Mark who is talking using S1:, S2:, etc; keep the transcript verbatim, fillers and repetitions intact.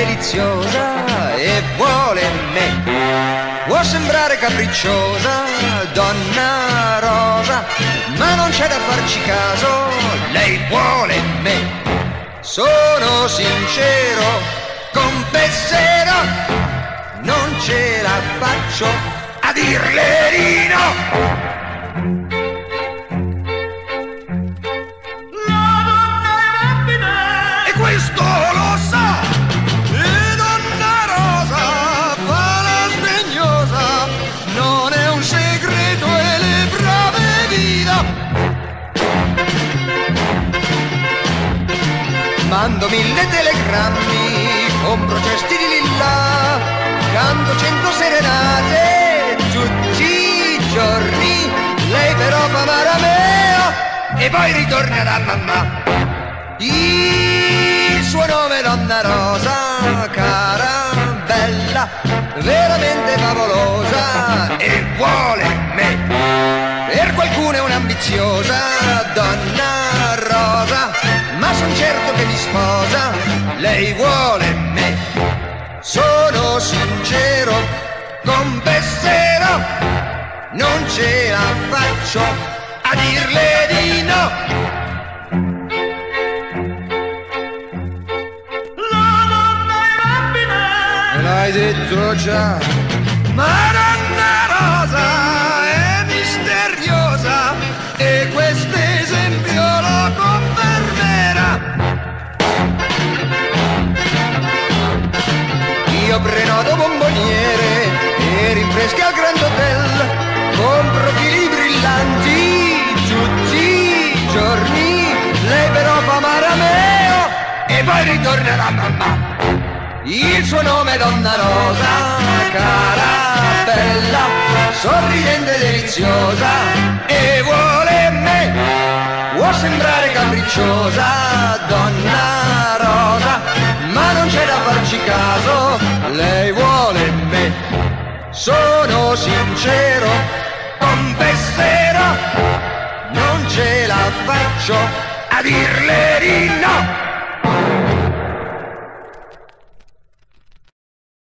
S1: deliziosa e vuole me. Può sembrare capricciosa, donna rosa, ma non c'è da farci caso, lei vuole me. Sono sincero, confesserò, non ce la faccio a dirle di no. Questo lo sa, e donna rosa fa la sdegnosa, non è un segreto e le prove vita. Mando mille telegrammi, compro cesti di lilla, canto cento serenate tutti i giorni, lei però fa marameo e poi ritorna da mamma. Il suo nome donna rosa, cara, bella, veramente favolosa e vuole me. Per qualcuno è un'ambiziosa donna rosa, ma son certo che mi sposa, lei vuole me. Sono sincero, confesserò, non ce la faccio a dirle di no. L'hai detto già, ma donna rosa è misteriosa e quest'esempio lo confermerà. Io prenoto bomboniere e rinfreschi al Grand Hotel, compro fili brillanti tutti i giorni, lei però fa marameo e poi ritorna da mamma. Il suo nome è donna rosa, cara, bella, sorridente e deliziosa e vuole me. Può sembrare capricciosa, donna rosa, ma non c'è da farci caso, lei vuole me. Sono sincero, confesserò, non ce la faccio a dirle di no.